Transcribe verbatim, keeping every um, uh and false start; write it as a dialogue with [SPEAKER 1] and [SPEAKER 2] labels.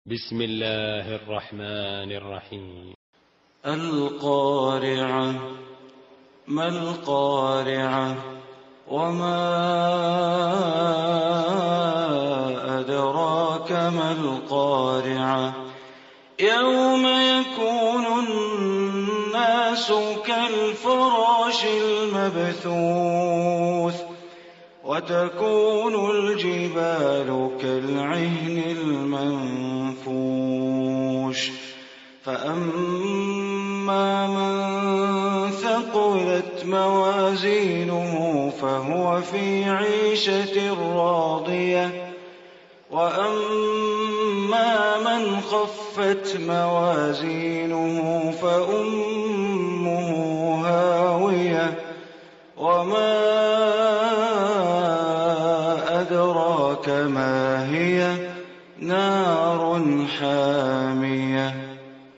[SPEAKER 1] بسم الله الرحمن الرحيم.
[SPEAKER 2] القارعة. ما القارعة؟ وما أدراك ما القارعة؟ يوم يكون الناس كالفراش المبثوث وتكون الجبال كالعهن المنفوش فأما من ثقلت موازينه فهو في عيشة راضية وأما من خفت موازينه فأمه هاوية وما أدراك ما هي؟ نار حامية.